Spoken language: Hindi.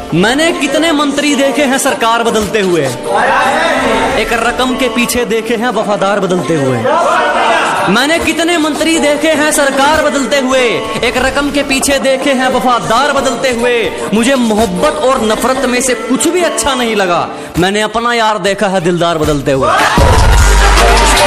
मैंने कितने मंत्री देखे हैं सरकार बदलते हुए, एक रकम के पीछे देखे हैं वफादार बदलते हुए। मैंने कितने मंत्री देखे हैं सरकार बदलते हुए, एक रकम के पीछे देखे हैं वफादार बदलते हुए। मुझे मोहब्बत और नफरत में से कुछ भी अच्छा नहीं लगा, मैंने अपना यार देखा है दिलदार बदलते हुए।